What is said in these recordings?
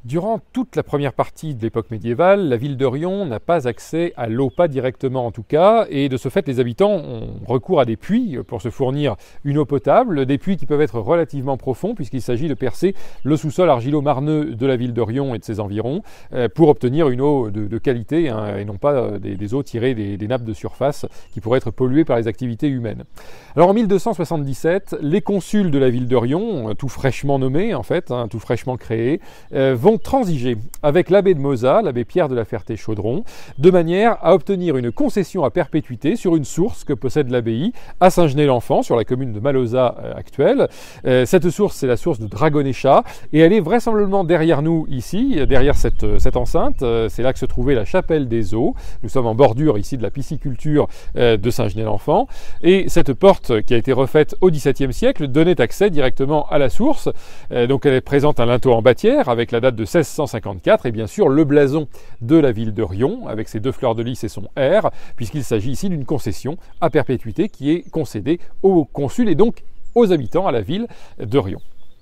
Durant toute la première partie de l'époque médiévale, la ville de Riom n'a pas accès à l'eau, pas directement en tout cas, et de ce fait les habitants ont recours à des puits pour se fournir une eau potable, des puits qui peuvent être relativement profonds puisqu'il s'agit de percer le sous-sol argilo-marneux de la ville de Riom et de ses environs pour obtenir une eau de qualité et non pas des eaux tirées des nappes de surface qui pourraient être polluées par les activités humaines. Alors en 1277, les consuls de la ville de Riom, tout fraîchement nommés en fait, tout fraîchement créés, vont transiger avec l'abbé de Mozat, l'abbé Pierre de la Ferté-Chaudron, de manière à obtenir une concession à perpétuité sur une source que possède l'abbaye à Saint-Genès-l'Enfant, sur la commune de Malauza actuelle. Cette source, c'est la source de Dragonéchat, et elle est vraisemblablement derrière nous ici, derrière cette enceinte. C'est là que se trouvait la chapelle des Eaux. Nous sommes en bordure ici de la pisciculture de Saint-Genès-l'Enfant, et cette porte qui a été refaite au XVIIe siècle donnait accès directement à la source. Donc elle présente un linteau en bâtière avec la date de 1654 et bien sûr le blason de la ville de Riom avec ses deux fleurs de lys et son R, puisqu'il s'agit ici d'une concession à perpétuité qui est concédée aux consuls et donc aux habitants à la ville de Riom.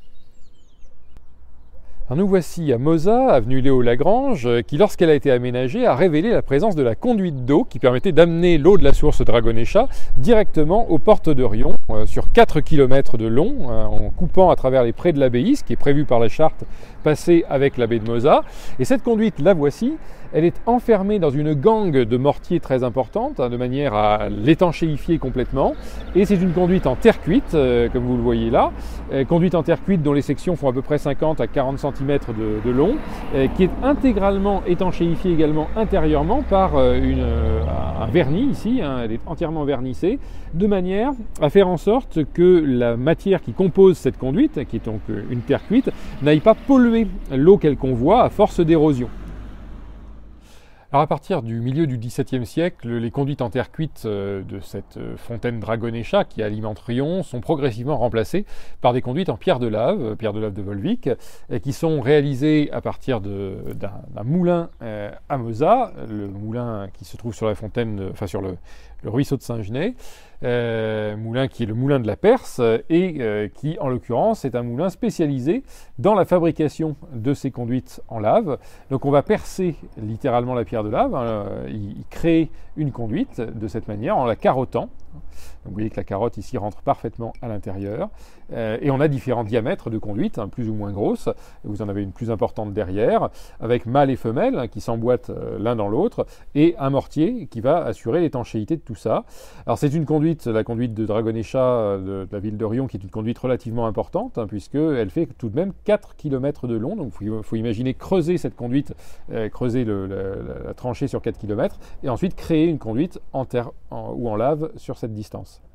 Alors nous voici à Mozat, avenue Léo-Lagrange, qui lorsqu'elle a été aménagée a révélé la présence de la conduite d'eau qui permettait d'amener l'eau de la source Dragonéchat directement aux portes de Riom sur 4 km de long, en coupant à travers les prés de l'abbaye, ce qui est prévu par la charte passée avec l'abbé de Mozat. Et cette conduite, la voici, elle est enfermée dans une gangue de mortier très importante, de manière à l'étanchéifier complètement. Et c'est une conduite en terre cuite, comme vous le voyez là, conduite en terre cuite dont les sections font à peu près 50 à 40 cm de long, qui est intégralement étanchéifiée également intérieurement par un vernis ici, elle est entièrement vernissée, de manière à faire en sorte que la matière qui compose cette conduite, qui est donc une terre cuite, n'aille pas polluer l'eau qu'elle convoie à force d'érosion. Alors à partir du milieu du XVIIe siècle, les conduites en terre cuite de cette fontaine Dragonéchat qui alimente Riom sont progressivement remplacées par des conduites en pierre de lave de Volvic, qui sont réalisées à partir d'un moulin à Mozat, le moulin qui se trouve sur la fontaine, sur le ruisseau de Saint-Genès, moulin qui est le moulin de la Perse et qui en l'occurrence est un moulin spécialisé dans la fabrication de ces conduites en lave. Donc on va percer littéralement la pierre de lave, il crée une conduite de cette manière en la carottant. Donc vous voyez que la carotte ici rentre parfaitement à l'intérieur. Et on a différents diamètres de conduite, plus ou moins grosses. Vous en avez une plus importante derrière, avec mâle et femelle qui s'emboîtent l'un dans l'autre, et un mortier qui va assurer l'étanchéité de tout ça. Alors c'est une conduite, la conduite de Dragonéchat de la ville de Riom, qui est une conduite relativement importante, puisqu'elle fait tout de même 4 km de long. Donc il faut imaginer creuser cette conduite, creuser la tranchée sur 4 km, et ensuite créer une conduite en terre ou en lave sur cette distance.